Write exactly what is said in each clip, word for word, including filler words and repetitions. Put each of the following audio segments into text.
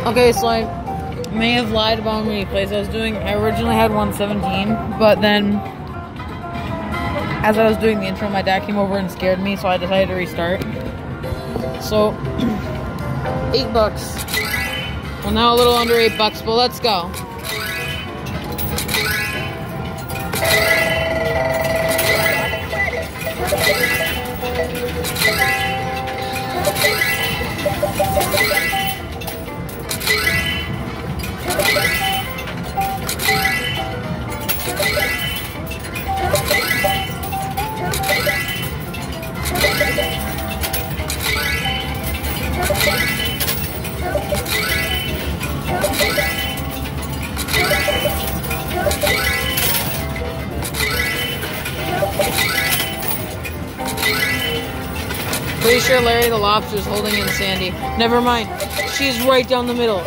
Okay, so I may have lied about how many plays I was doing. I originally had one seventeen, but then as I was doing the intro, my dad came over and scared me, so I decided to restart. So, eight bucks. Well, now a little under eight bucks, but let's go. Pretty sure Larry the Lobster is holding in Sandy. Never mind. She's right down the middle.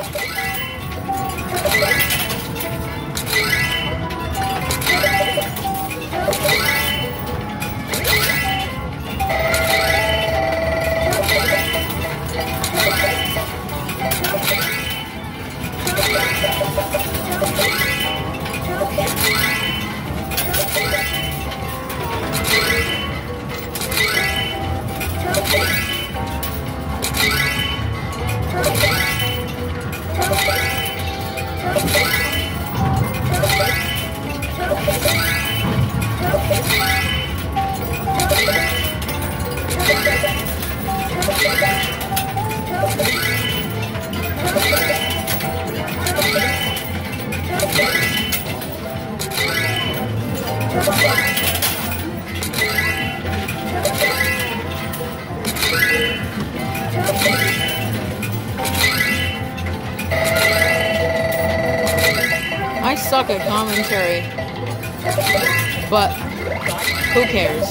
I suck at commentary, but who cares?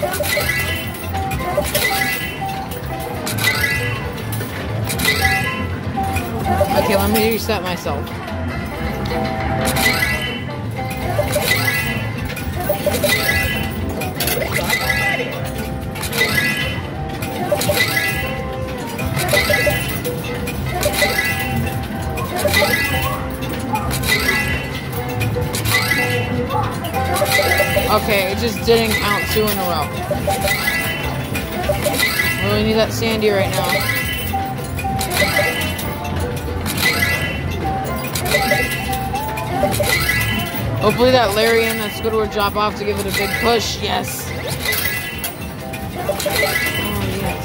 Okay, let me reset myself. Okay, it just didn't count two in a row. Really need that Sandy right now. Hopefully that Larry and that Squidward will drop off to give it a big push. Yes. Oh, yes.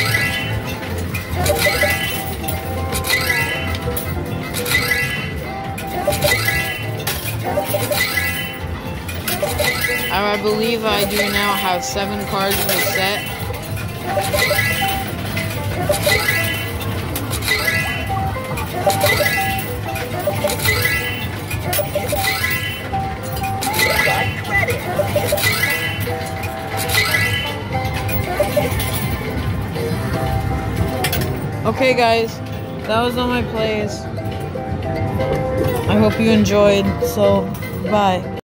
I believe I do now have seven cards in the set. Okay guys, that was all my plays. I hope you enjoyed, so bye.